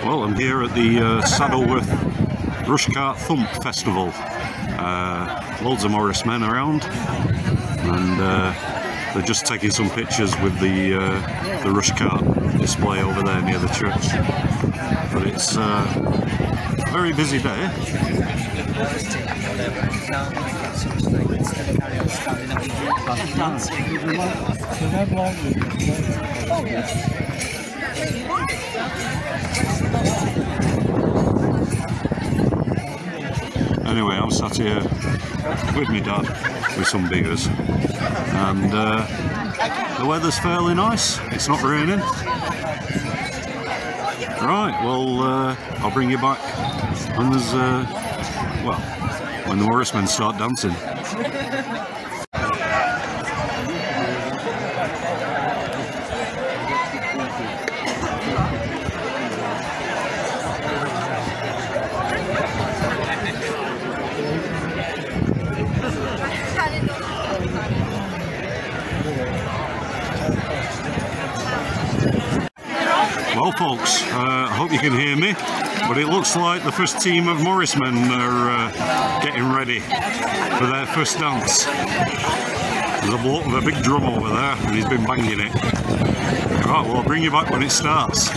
Well, I'm here at the Saddleworth Rushcart Thump Festival. Loads of Morris men around, and they're just taking some pictures with the Rushcart display over there near the church. But it's a very busy day. Anyway, I'm sat here with my dad with some beers, and the weather's fairly nice. It's not raining. Right, well, I'll bring you back when there's well, when the Morris men start dancing. Well folks, I hope you can hear me, but it looks like the first team of Morris men are getting ready for their first dance. There's a bloke with a big drum over there and he's been banging it. Right, well, I'll bring you back when it starts.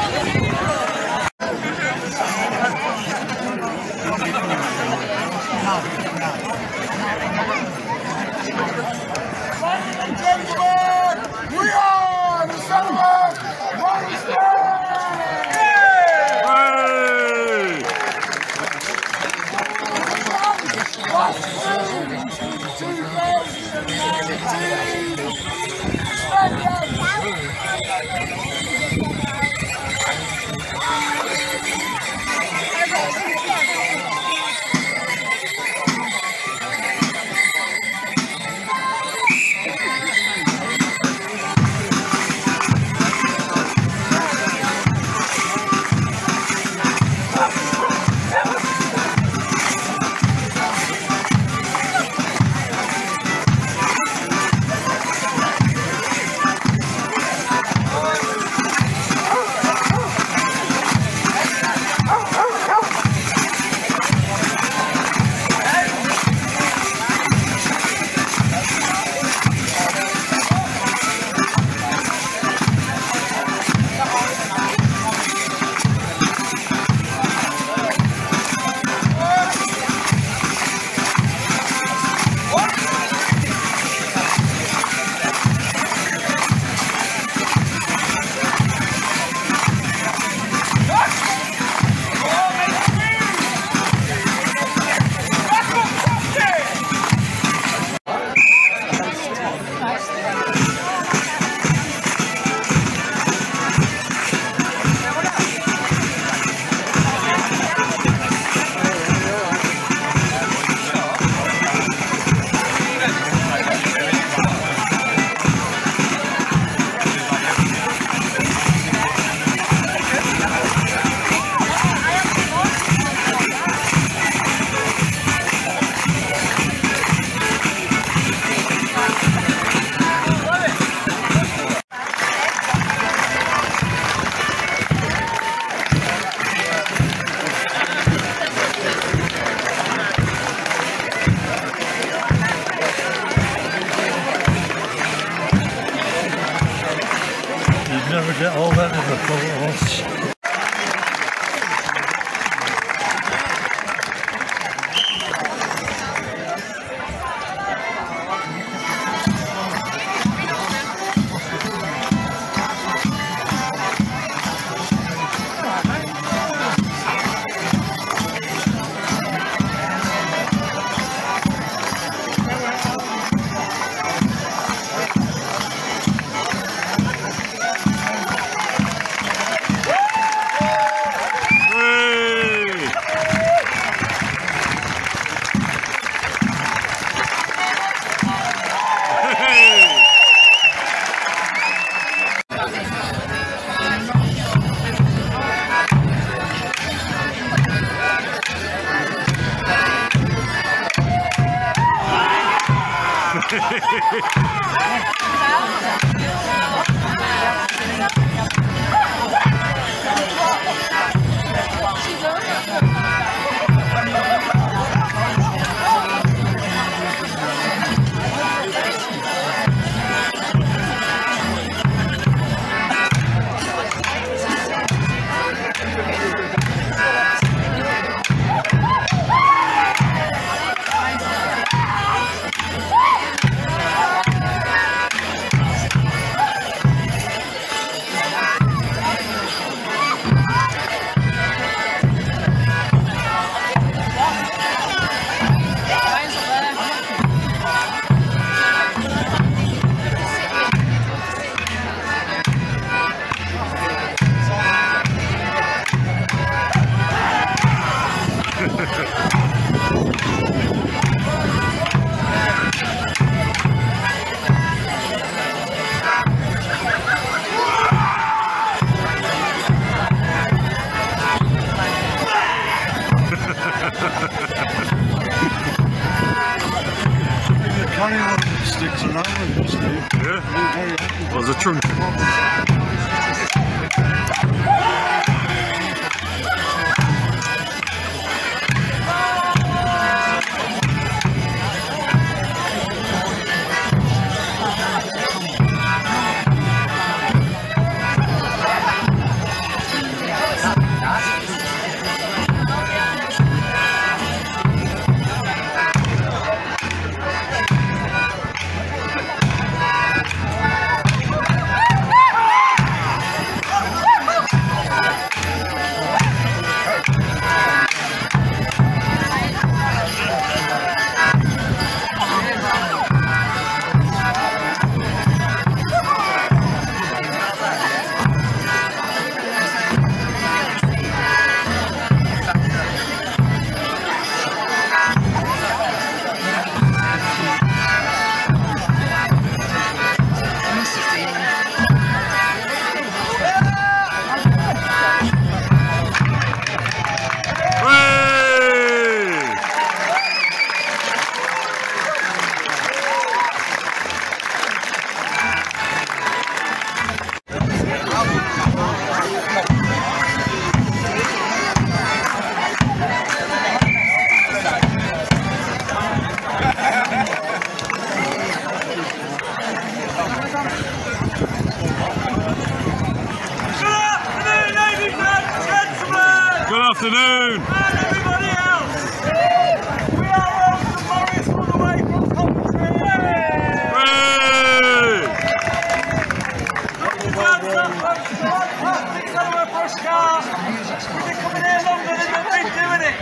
Never get all that in the photos. Yeah? What was a trunk? Good afternoon! And everybody else! We are on the Morris all the way from Coventry! Hooray! Looking handsome from fantastic fellow of Rushcart! You've been coming here longer than you've been doing it!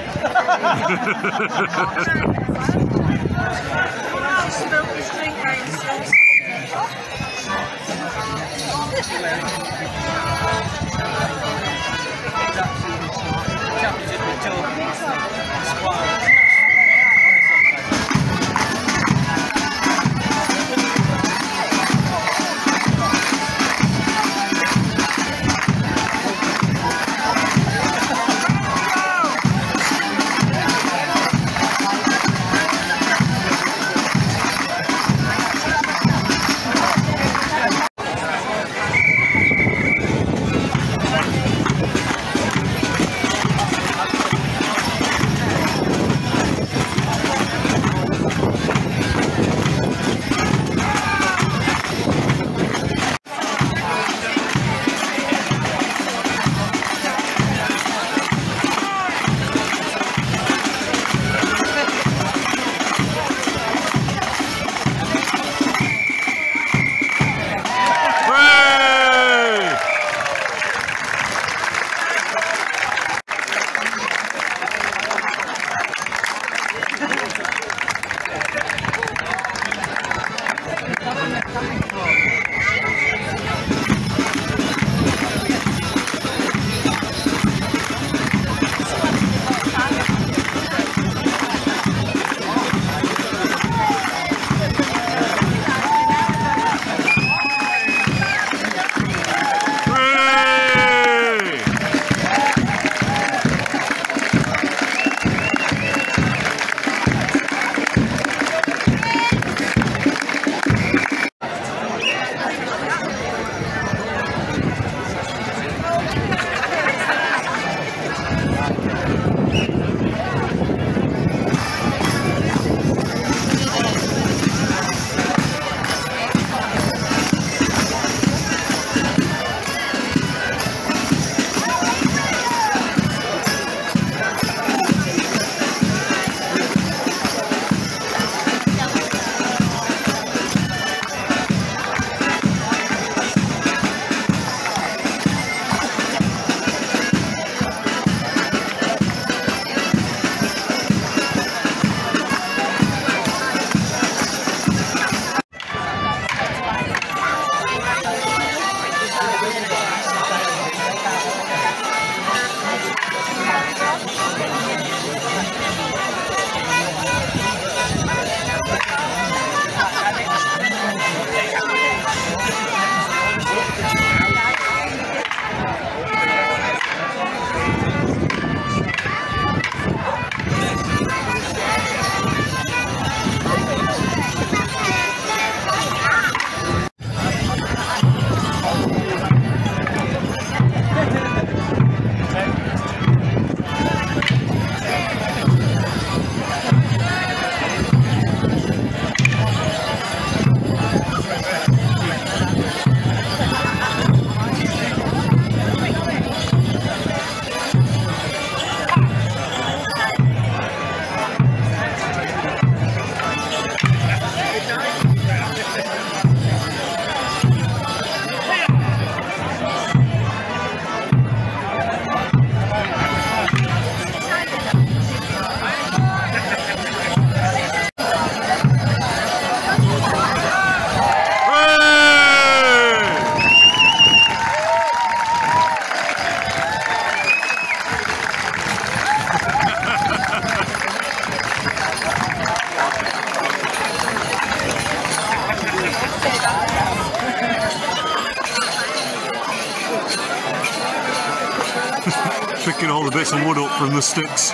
picking all the bits of wood up from the sticks.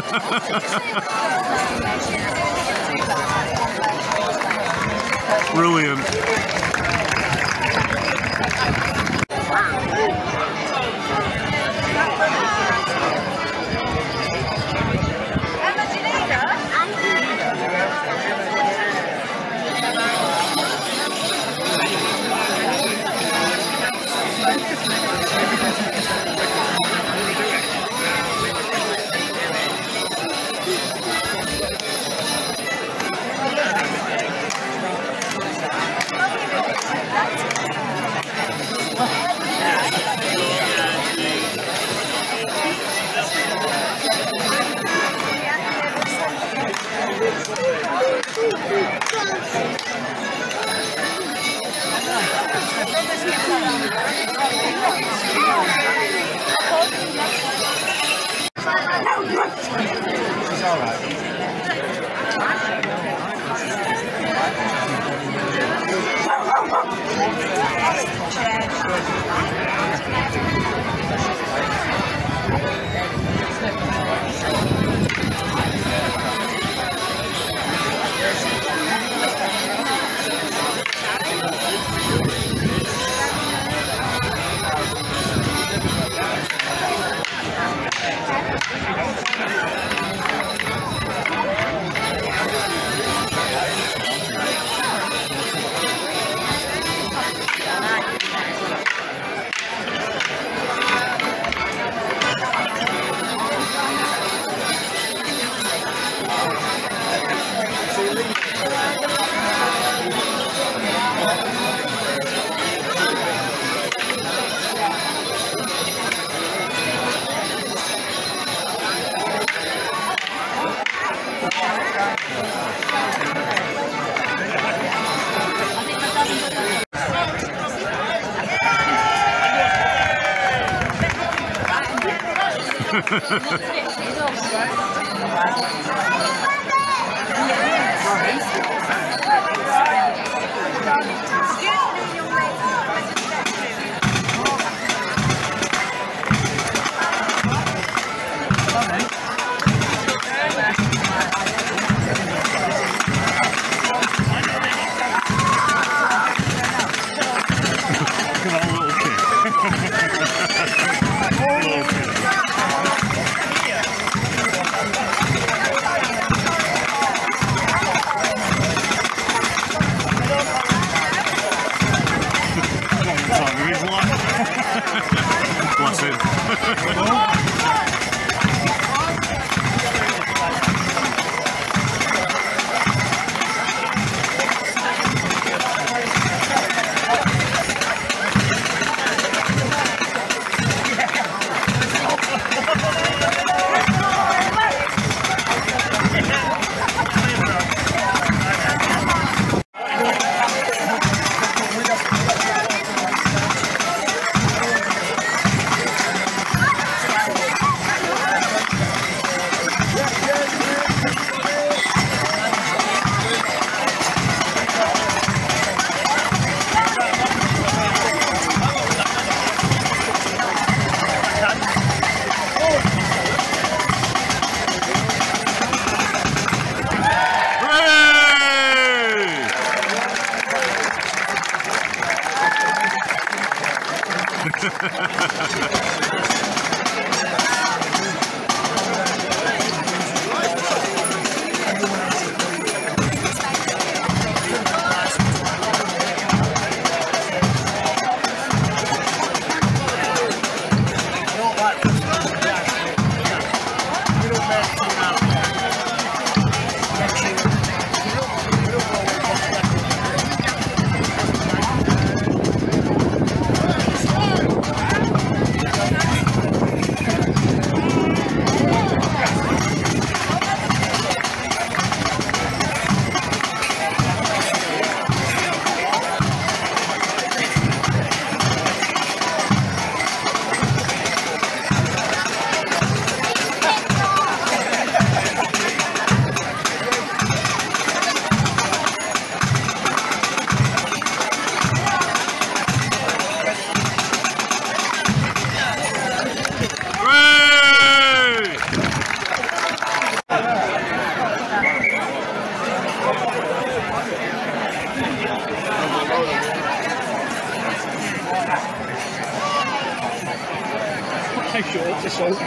Brilliant. I short this out.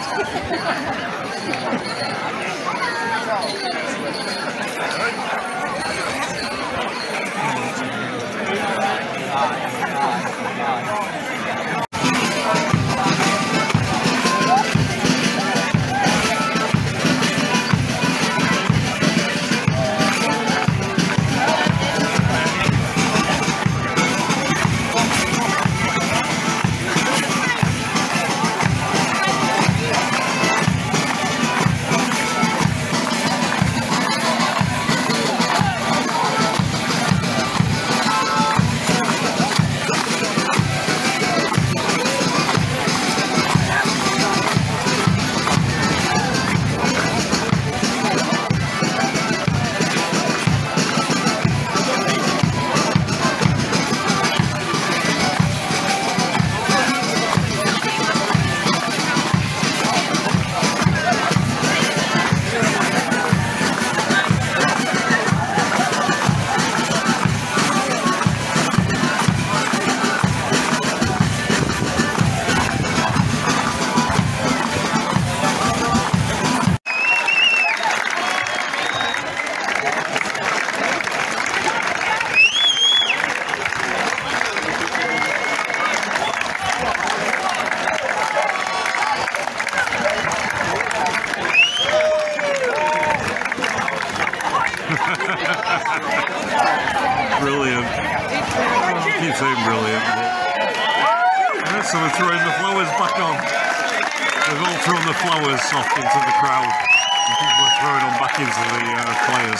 Brilliant. I keep saying brilliant. But so they're throwing the flowers back on. They've all thrown the flowers off into the crowd. And people are throwing them back into the players.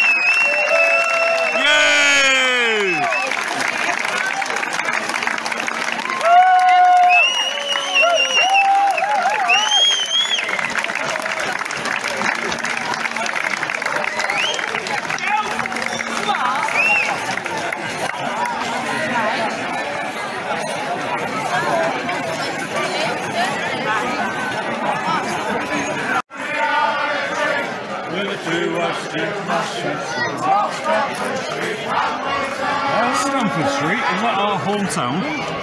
Yay! Stamford Street, is that our hometown?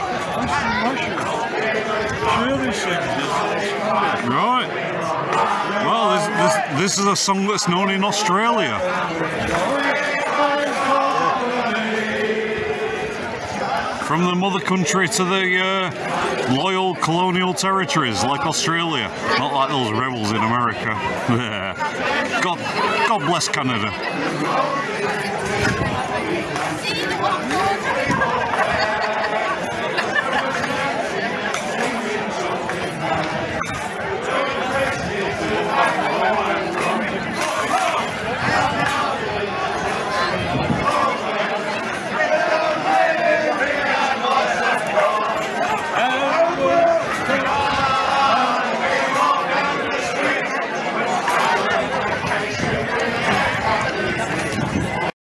Right. Well, this is a song that's known in Australia. From the mother country to the loyal colonial territories like Australia, not like those rebels in America. God bless Canada.